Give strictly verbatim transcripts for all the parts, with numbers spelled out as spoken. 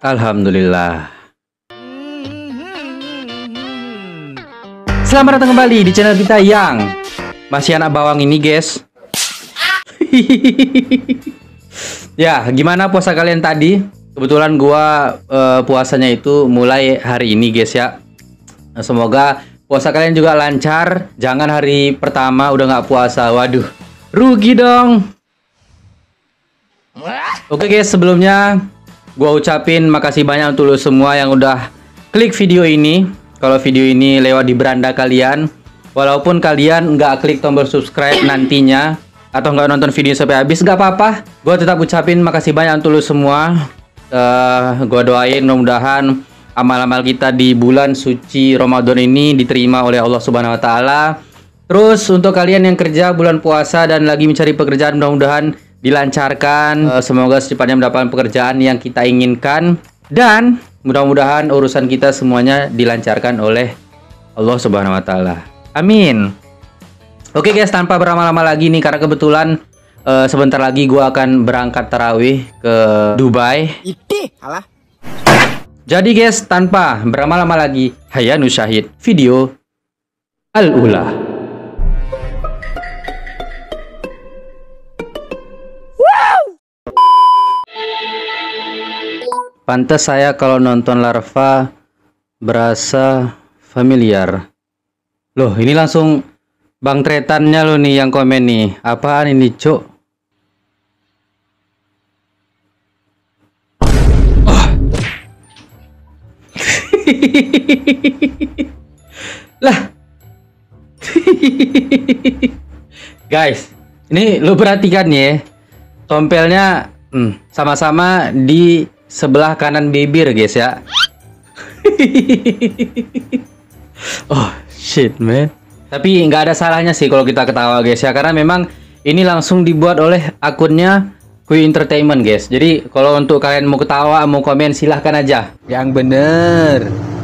Alhamdulillah. Selamat datang kembali di channel kita yang masih anak bawang ini, guys. Ya, gimana puasa kalian tadi? Kebetulan gua uh, puasanya itu mulai hari ini, guys ya. Nah, semoga puasa kalian juga lancar. Jangan hari pertama udah nggak puasa. Waduh, rugi dong. Oke guys, sebelumnya gua ucapin makasih banyak untuk lo semua yang udah klik video ini. Kalau video ini lewat di beranda kalian, walaupun kalian nggak klik tombol subscribe nantinya atau nggak nonton video sampai habis, nggak apa-apa. Gua tetap ucapin makasih banyak untuk lo semua. Uh, gua doain mudah-mudahan amal-amal kita di bulan suci Ramadan ini diterima oleh Allah Subhanahu Wa Taala. Terus untuk kalian yang kerja bulan puasa dan lagi mencari pekerjaan, mudah-mudahan dilancarkan, uh, semoga secepatnya mendapatkan pekerjaan yang kita inginkan, dan mudah-mudahan urusan kita semuanya dilancarkan oleh Allah Subhanahu Wa Taala. Amin. Oke guys, tanpa berlama-lama lagi nih, karena kebetulan uh, sebentar lagi gua akan berangkat tarawih ke Dubai. Iti, alah. Jadi guys, tanpa berlama-lama lagi, hayya nusyahid video Al-Ula. Pantas saya kalau nonton Larva berasa familiar. Loh, ini langsung Bang Tretannya lo nih yang komen nih. Apaan ini, Cuk? Oh. Lah. Guys, ini lo perhatikan ya. Tompelnya sama-sama hmm, di sebelah kanan bibir, guys ya. Oh shit man. Tapi nggak ada salahnya sih kalau kita ketawa, guys ya, karena memang ini langsung dibuat oleh akunnya Kui Entertainment, guys. Jadi kalau untuk kalian mau ketawa, mau komen, silahkan aja. Yang bener.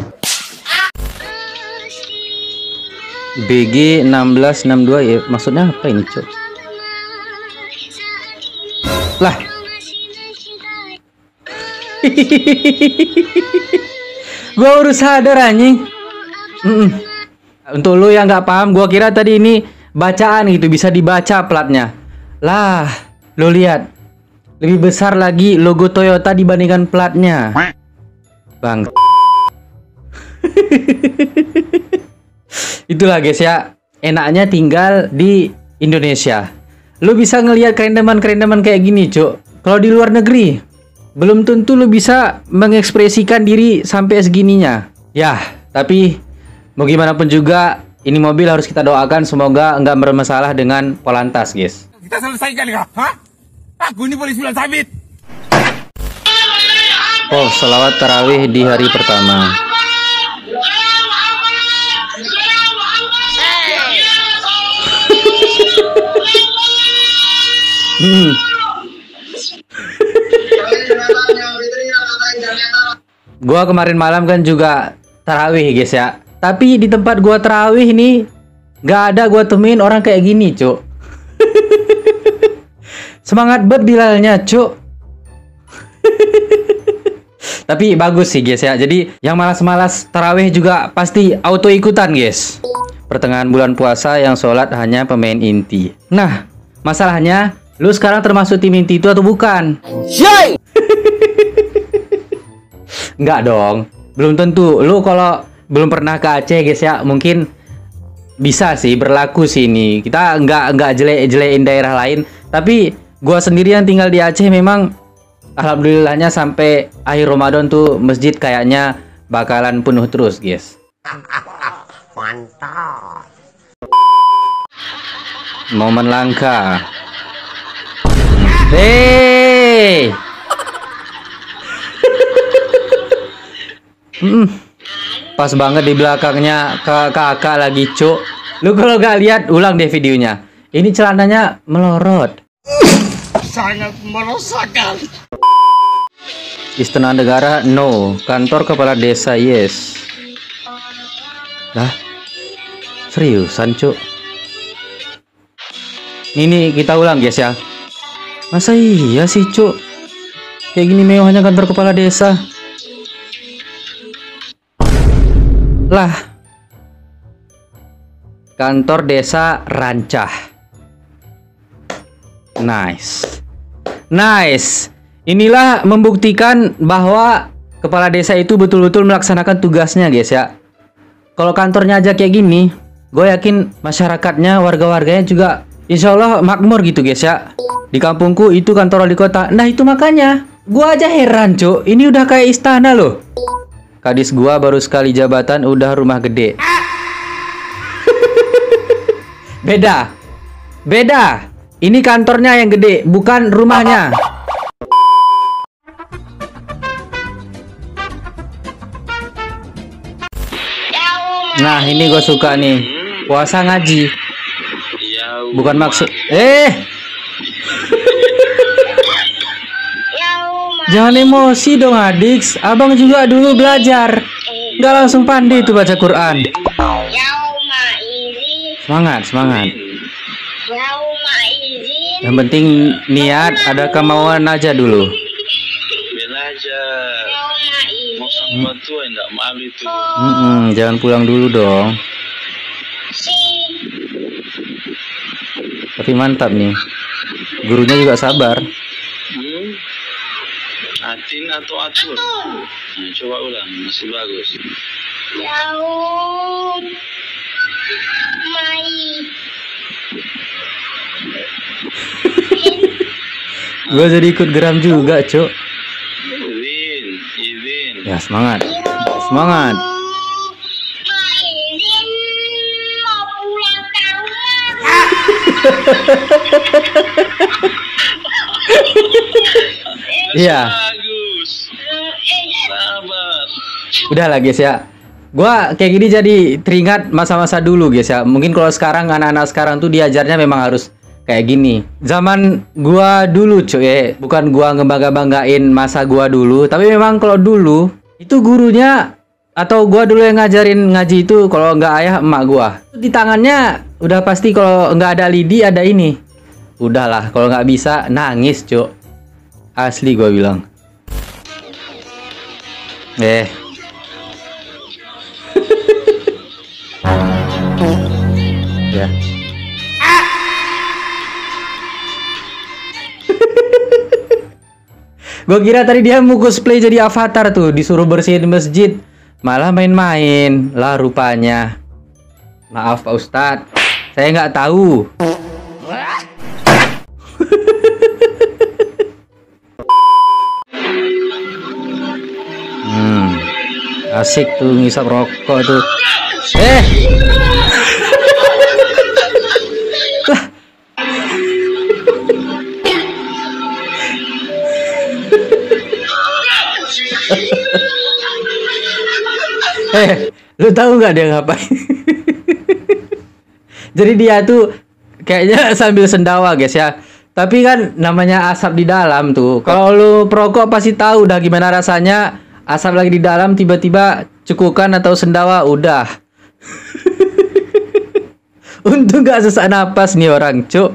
B G enam belas enam dua ya, maksudnya apa ini, Cok? Lah. Gua udah sadar anjing. Mm -mm. Untuk lu yang nggak paham, gua kira tadi ini bacaan gitu, bisa dibaca platnya. Lah, lu lihat, lebih besar lagi logo Toyota dibandingkan platnya. Bang. Itulah guys ya, enaknya tinggal di Indonesia. Lu bisa ngelihat kerendaman-kerendaman kayak gini, Cuk. Kalau di luar negeri belum tentu lu bisa mengekspresikan diri sampai segininya. Ya, tapi mau gimana pun juga, ini mobil harus kita doakan semoga nggak bermasalah dengan Polantas, guys. Kita selesaikan kah? Hah? Aku ini polisi bulan sabit. Oh, selawat tarawih di hari pertama. hmm. Gua kemarin malam kan juga tarawih, guys ya. Tapi di tempat gua tarawih nih nggak ada gua temuin orang kayak gini, Cuk. Semangat banget Bilalnya, Cuk. Tapi bagus sih, guys ya. Jadi yang malas-malas tarawih juga pasti auto ikutan, guys. Pertengahan bulan puasa yang sholat hanya pemain inti. Nah, masalahnya lu sekarang termasuk tim inti itu atau bukan? Yay! Enggak dong, belum tentu. Lu kalau belum pernah ke Aceh, guys ya, mungkin bisa sih berlaku sih ini. Kita nggak nggak jelek-jelekin daerah lain, tapi gua sendiri yang tinggal di Aceh memang alhamdulillahnya sampai akhir Ramadan tuh masjid kayaknya bakalan penuh terus, guys. Mantap. Momen langka. Hei. Hmm, pas banget di belakangnya ke kakak lagi, Cuk. Lu kalau gak lihat, ulang deh videonya. Ini celananya melorot. Sangat merosakan. Istana negara no, kantor kepala desa yes. Lah, seriusan, Cuk? Ini kita ulang, guys ya. Masa iya sih, Cuk? Kayak gini mewahnya kantor kepala desa. lah. Kantor Desa Rancah. Nice. Nice. Inilah membuktikan bahwa kepala desa itu betul-betul melaksanakan tugasnya, guys ya. Kalau kantornya aja kayak gini, gue yakin masyarakatnya, warga-warganya juga insya Allah makmur gitu, guys ya. Di kampungku itu kantor wali kota. Nah itu makanya gue aja heran, cuk. Ini udah kayak istana loh. Kadis gua baru sekali jabatan udah rumah gede. Beda. Beda. Ini kantornya yang gede, bukan rumahnya. Nah, ini gue suka nih. Puasa ngaji. Bukan maksud. Eh. Jangan emosi dong, adik. Abang juga dulu belajar. Nggak langsung pandai tuh baca Quran. Semangat, semangat. Yang penting niat, ada kemauan aja dulu. Mm -mm, jangan pulang dulu dong. Tapi mantap nih. Gurunya juga sabar. Hmm. Atin atau atur? Nah, coba ulang, masih bagus. Yaum Mai. Gue jadi ikut geram juga, Cuk. Izin, izin. Ya, semangat. Semangat. Izin mau pulang ke rumah. Iya. Bagus. Sabar. Udah lah, guys ya. Gua kayak gini jadi teringat masa-masa dulu, guys ya. Mungkin kalau sekarang anak-anak sekarang tuh diajarnya memang harus kayak gini. Zaman gua dulu, cuy, ya. Bukan gua ngebangga-banggain masa gua dulu, tapi memang kalau dulu itu gurunya atau gua dulu yang ngajarin ngaji itu, kalau nggak ayah emak gua. Di tangannya udah pasti kalau nggak ada lidi ada ini. Udahlah, kalau nggak bisa nangis, cuy. Asli gua bilang. Eh. Ya. Gue kira tadi dia mau cosplay jadi avatar tuh, disuruh bersihin masjid, malah main-main lah rupanya. Maaf Pak Ustadz, saya nggak tahu. Hmm, asik tuh ngisap rokok tuh. Eh. Eh, lu tahu nggak dia ngapain? Jadi dia tuh kayaknya sambil sendawa, guys ya. Tapi kan namanya asap di dalam tuh. Kalau lu perokok pasti tahu dah gimana rasanya asap lagi di dalam tiba-tiba cekukan atau sendawa udah. Untung nggak sesak napas nih orang, cuk.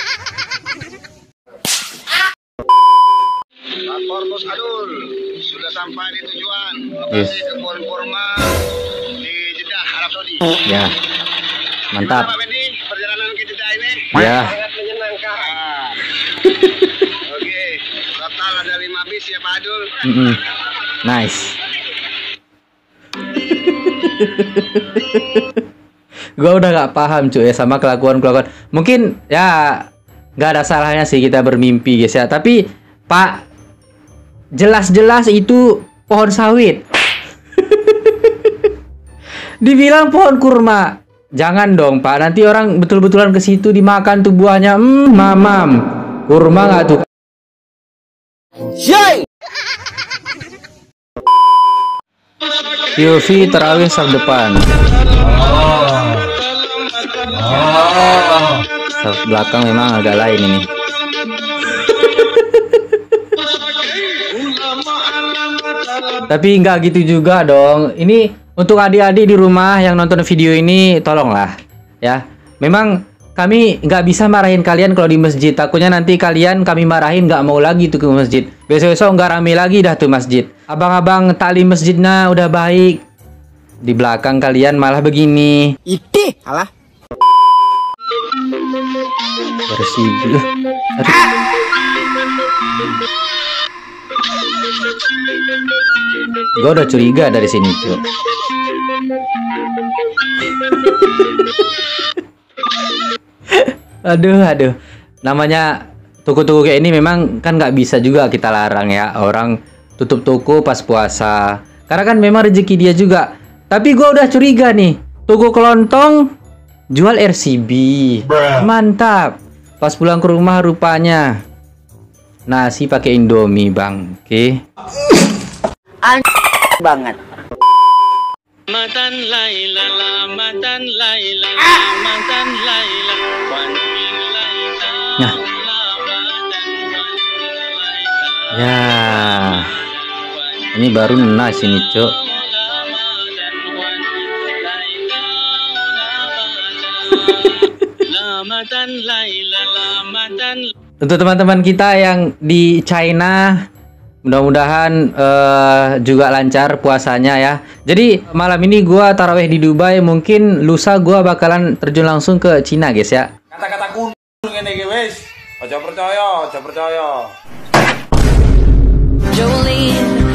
Lapor Bos Adul, sudah sampai di tujuan. Yes. Ke kebun kurma di Jeddah, Arab Saudi. Ya. Mantap. Gimana Pak Benny, perjalanan ke Jeddah ini? Ya. Sangat menyenangkan. Ah. Oke, total ada lima bis ya Pak Adul. Mm-mm. Nice. Gua udah gak paham cuy ya sama kelakuan-kelakuan. Mungkin ya gak ada salahnya sih kita bermimpi, guys ya. Tapi Pak, jelas-jelas itu pohon sawit. Dibilang pohon kurma. Jangan dong Pak, nanti orang betul-betulan ke situ dimakan tuh buahnya. Hmm, mamam. Kurma nggak tuh? Yay! P O V terawih saf depan. Saf belakang memang agak lain ini. Tapi nggak gitu juga dong. Ini untuk adik-adik di rumah yang nonton video ini, tolonglah ya. Memang kami nggak bisa marahin kalian kalau di masjid. Takutnya nanti kalian kami marahin nggak mau lagi tuh ke masjid. Besok-besok nggak rame lagi dah tuh masjid. Abang-abang tali masjidnya udah baik. Di belakang kalian malah begini. Iti, alah. Bersih. Gue udah curiga dari sini, Cuk. Aduh, aduh. Namanya toko-toko kayak ini memang kan nggak bisa juga kita larang ya. Orang tutup toko pas puasa. Karena kan memang rezeki dia juga. Tapi gue udah curiga nih. Toko kelontong jual R C B. Mantap. Pas pulang ke rumah rupanya nasi pakai Indomie, Bang. Oke. An banget. Matan Laila, Matan Laila, Matan Laila, Wanting Laila. Nah. Ya. Ini baru nasi nih, Cok. Untuk teman-teman kita yang di China, mudah-mudahan uh, juga lancar puasanya ya. Jadi malam ini gua taraweh di Dubai, mungkin lusa gua bakalan terjun langsung ke Cina, guys ya. Kata-kata kuno ngene iki wis. Aja percaya, aja percaya. Jolene